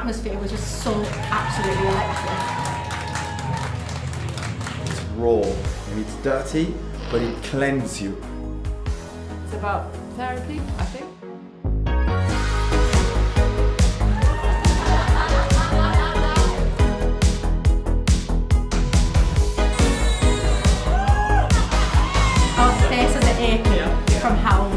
atmosphere was just so absolutely electric. It's raw and it's dirty, but it cleanses you. It's about therapy, I think. Our faces are aching from how